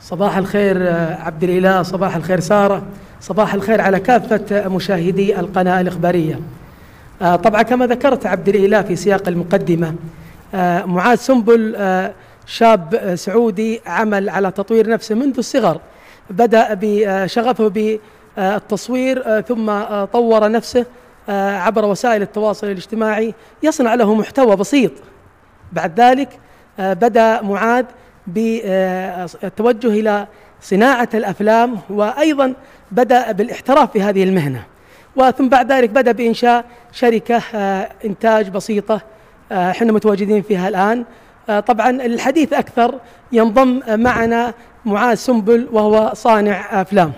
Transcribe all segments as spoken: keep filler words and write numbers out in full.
صباح الخير عبد الإله، صباح الخير سارة، صباح الخير على كافة مشاهدي القناة الإخبارية. طبعا كما ذكرت عبد الإله في سياق المقدمة، معاذ سنبل شاب سعودي عمل على تطوير نفسه منذ الصغر، بدأ بشغفه بالتصوير ثم طور نفسه عبر وسائل التواصل الاجتماعي يصنع له محتوى بسيط. بعد ذلك بدأ معاذ بالتوجه إلى صناعة الأفلام، وأيضا بدأ بالاحتراف في هذه المهنة، وثم بعد ذلك بدأ بإنشاء شركة إنتاج بسيطة احنا متواجدين فيها الآن. طبعا الحديث أكثر ينضم معنا معاذ سنبل وهو صانع أفلام.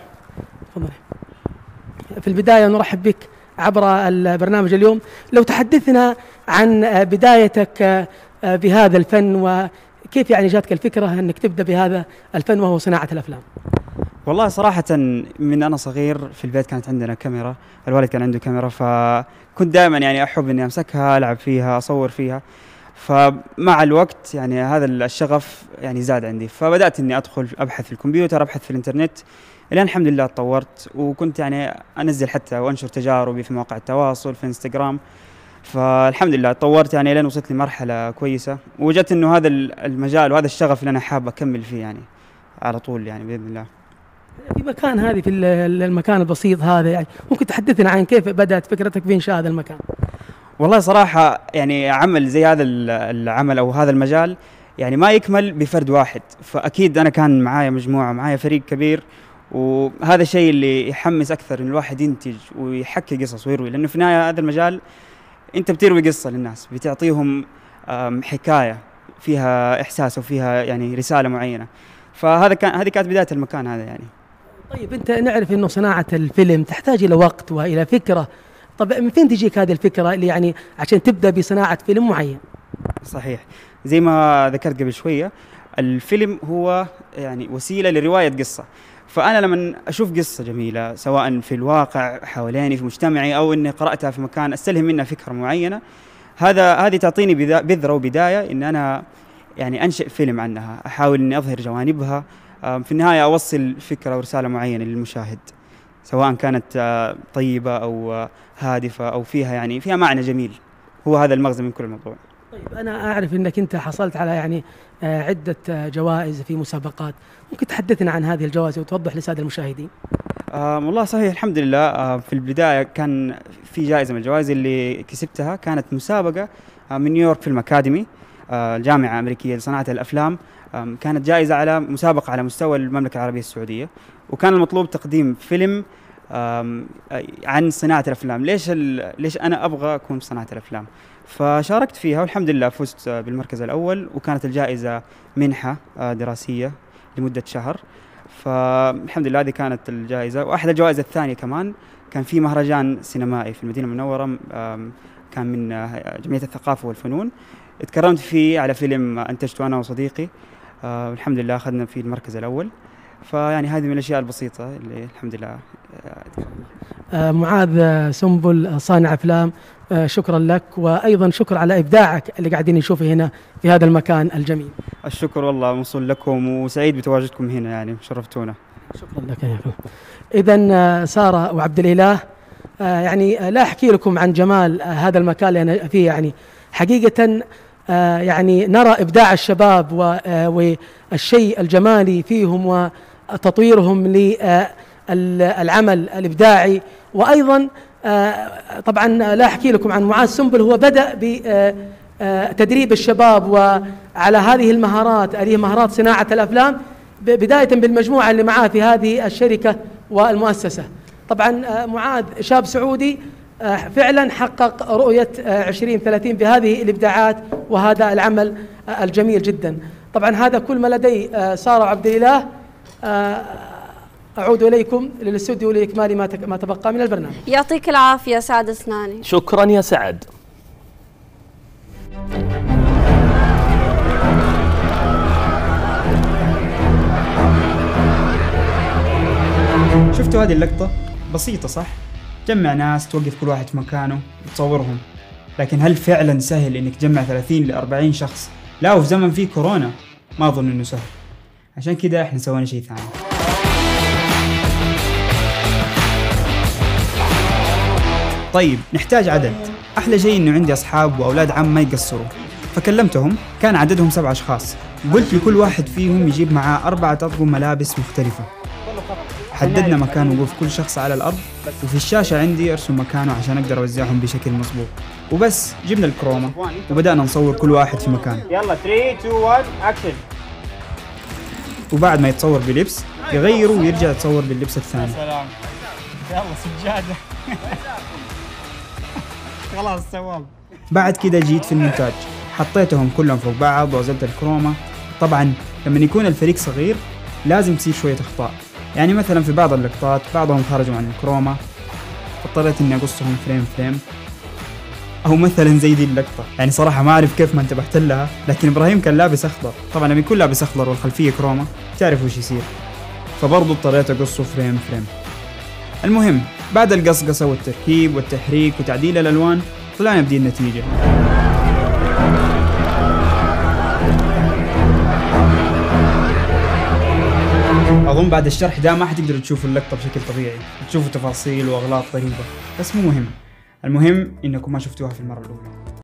في البداية نرحب بك عبر البرنامج اليوم، لو تحدثنا عن بدايتك بهذا الفن وكيف يعني جاتك الفكرة أنك تبدأ بهذا الفن وهو صناعة الأفلام. والله صراحة من أنا صغير في البيت كانت عندنا كاميرا، الوالد كان عنده كاميرا، فكنت دائما يعني أحب إني أمسكها ألعب فيها أصور فيها. فمع الوقت يعني هذا الشغف يعني زاد عندي، فبدأت إني أدخل أبحث في الكمبيوتر، أبحث في الإنترنت، الآن الحمد لله تطورت، وكنت يعني أنزل حتى وأنشر تجاربي في مواقع التواصل في إنستغرام. فالحمد لله تطورت يعني لين وصلت لمرحلة كويسة، ووجدت إنه هذا المجال وهذا الشغف اللي أنا حاب أكمل فيه يعني على طول يعني بإذن الله. في مكان هذه في المكان البسيط هذا، يعني ممكن تحدثنا عن كيف بدأت فكرتك في إنشاء هذا المكان؟ والله صراحة يعني عمل زي هذا العمل أو هذا المجال يعني ما يكمل بفرد واحد، فأكيد أنا كان معايا مجموعة، معايا فريق كبير، وهذا الشيء اللي يحمس أكثر إن الواحد ينتج ويحكي قصص ويروي، لأنه في النهاية هذا المجال أنت بتروي قصة للناس، بتعطيهم حكاية فيها إحساس وفيها يعني رسالة معينة. فهذا كان هذه كانت بداية المكان هذا يعني. طيب أنت نعرف إنه صناعة الفيلم تحتاج إلى وقت وإلى فكرة، طب من فين تجيك هذه الفكرة اللي يعني عشان تبدأ بصناعة فيلم معين؟ صحيح، زي ما ذكرت قبل شوية، الفيلم هو يعني وسيلة لرواية قصة. فأنا لما أشوف قصة جميلة سواء في الواقع حواليني في مجتمعي أو إني قرأتها في مكان أستلهم منها فكرة معينة، هذا هذه تعطيني بذرة وبداية إن أنا يعني أنشئ فيلم عنها، أحاول إني أظهر جوانبها، في النهاية أوصل فكرة ورسالة معينة للمشاهد، سواء كانت طيبة أو هادفة أو فيها يعني فيها معنى جميل. هو هذا المغزى من كل الموضوع. طيب أنا أعرف أنك أنت حصلت على يعني عدة جوائز في مسابقات، ممكن تحدثنا عن هذه الجوائز وتوضح للسادة المشاهدين؟ آه والله صحيح الحمد لله. آه في البداية كان في جائزة من الجوائز اللي كسبتها، كانت مسابقة آه من نيويورك فيلم أكاديمي، آه الجامعة الأمريكية لصناعة الأفلام. آه كانت جائزة على مسابقة على مستوى المملكة العربية السعودية، وكان المطلوب تقديم فيلم عن صناعة الأفلام. ليش ليش أنا أبغى أكون في صناعة الأفلام؟ فشاركت فيها والحمد لله فزت بالمركز الأول، وكانت الجائزة منحة دراسية لمدة شهر. فالحمد لله هذه كانت الجائزة. وأحد الجوائز الثانية كمان كان في مهرجان سينمائي في المدينة المنورة، كان من جمعية الثقافة والفنون، اتكرمت فيه على فيلم أنتجته أنا وصديقي، والحمد لله أخذنا فيه المركز الأول. فيعني هذه من الأشياء البسيطة اللي الحمد لله. آه معاذ سنبل صانع أفلام، آه شكرا لك، وأيضا شكر على إبداعك اللي قاعدين نشوفه هنا في هذا المكان الجميل. الشكر والله موصول لكم، وسعيد بتواجدكم هنا يعني شرفتونا. شكرا لك يا أخي. إذن آه سارة وعبد الإله، آه يعني آه لا أحكي لكم عن جمال آه هذا المكان اللي أنا فيه، يعني حقيقة آه يعني نرى إبداع الشباب والشيء الجمالي فيهم وتطويرهم للعمل الإبداعي. وأيضا طبعا لا أحكي لكم عن معاذ سنبل، هو بدأ بتدريب الشباب وعلى هذه المهارات، هذه مهارات صناعة الأفلام، بداية بالمجموعة اللي معاه في هذه الشركة والمؤسسة. طبعا معاذ شاب سعودي فعلا حقق رؤية عشرين ثلاثين بهذه الإبداعات وهذا العمل الجميل جدا. طبعا هذا كل ما لدي. سارة وعبد الإله، أعود إليكم للاستوديو لإكمال ما تبقى من البرنامج. يعطيك العافية سعد اسناني. شكرا يا سعد. شفتوا هذه اللقطة؟ بسيطة صح؟ جمع ناس، توقف كل واحد في مكانه وتصورهم، لكن هل فعلا سهل انك تجمع ثلاثين لأربعين شخص؟ لا، وفي زمن فيه كورونا ما اظن انه سهل. عشان كده احنا سوينا شيء ثاني. طيب نحتاج عدد. احلى شيء انه عندي اصحاب واولاد عم ما يقصروا، فكلمتهم، كان عددهم سبع اشخاص. قلت لكل واحد فيهم يجيب معاه اربعة اطقم ملابس مختلفة. حددنا مكان وقوف كل شخص على الارض، وفي الشاشة عندي ارسم مكانه عشان اقدر اوزعهم بشكل مظبوط. وبس جبنا الكروما وبدأنا نصور كل واحد في مكان. يلا ثلاثة اثنين واحد اكشن. وبعد ما يتصور بلبس يغيره ويرجع يتصور باللبس الثاني. سلام. يلا سجادة. خلاص تمام. بعد كده جيت في المونتاج، حطيتهم كلهم فوق بعض وأزلت الكروما. طبعا لما يكون الفريق صغير لازم تصير شوية أخطاء، يعني مثلا في بعض اللقطات بعضهم خرجوا عن الكروما، اضطريت إني أقصهم فريم فريم. أو مثلا زي دي اللقطة، يعني صراحة ما أعرف كيف ما انتبهت لها، لكن إبراهيم كان لابس أخضر، طبعا لما يكون لابس أخضر والخلفية كروما تعرف وش يصير، فبرضو اضطريت أقصه فريم فريم. المهم بعد القصقصة والتركيب والتحريك وتعديل الألوان طلعنا بدي النتيجة. أظن بعد الشرح ده ما حتقدروا تشوفوا اللقطة بشكل طبيعي، تشوفوا تفاصيل وأغلاط غريبة، بس مو مهم، المهم إنكم ما شفتوها في المرة الأولى.